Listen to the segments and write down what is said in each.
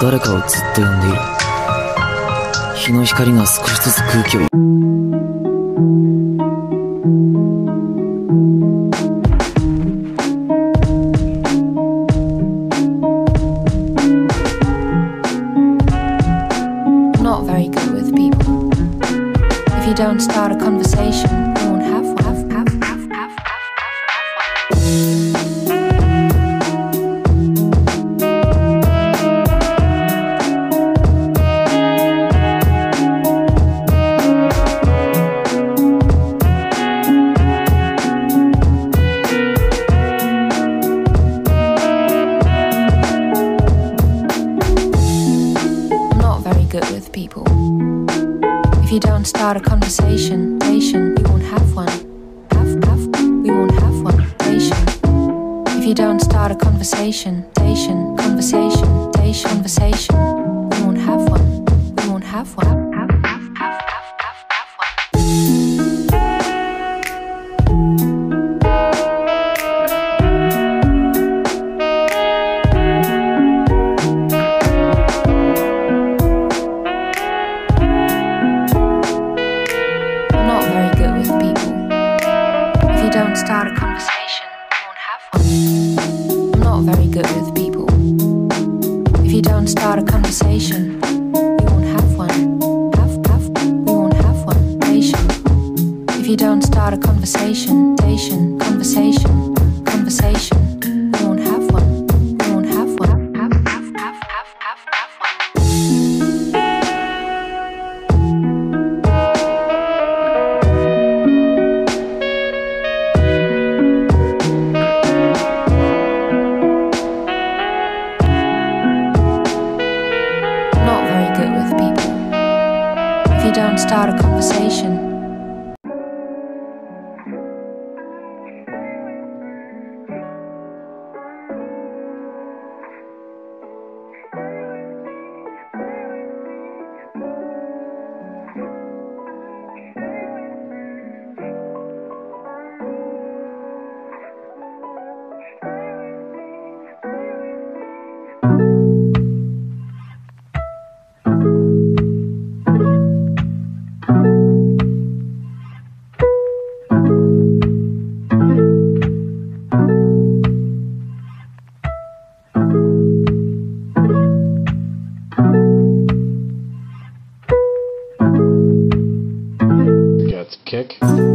誰かをずっと呼んでいる。日の光が少しずつ空気を Not very good with people. If you don't start a conversation, you won't have one. Good with people. If you don't start a conversation, you won't have one. We won't have one. If you don't start a conversation, we won't have one. We won't have one. Don't start a conversation, you won't have one. I'm not very good with people. If you don't start a conversation, we won't have one. We won't have one. If you don't start a conversation, we won't have one. We won't have one. If you don't start a conversation. Kick.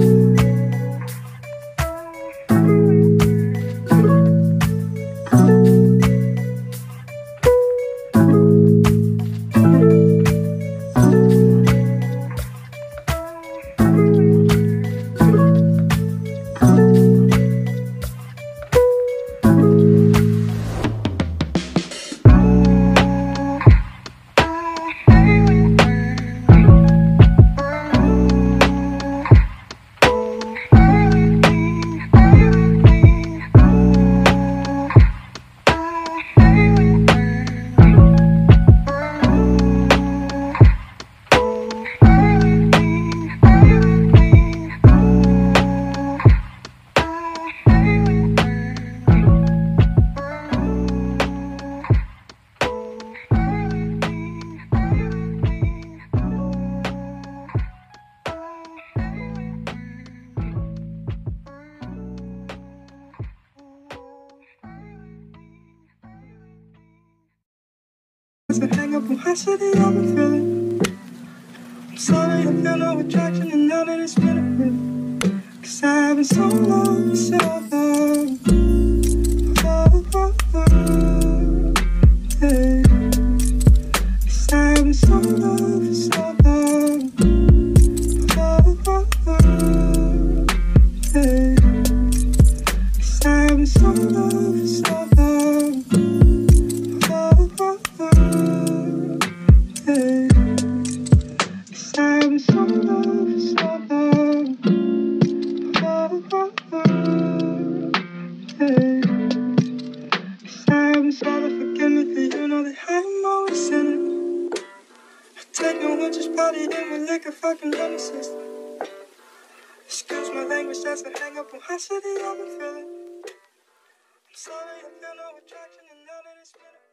Hang up on high city, I've been feeling. I'm sorry, I feel no attraction, and now that it's been a bit. 'Cause I've been so long, so long. Yeah. 'Cause I've been so long for so long. Yeah. 'Cause I've been so long for so long. Fucking nemesis. Excuse my language, that's a hang up on high city I've been feeling. I'm sorry, I feel no attraction, and now that it's been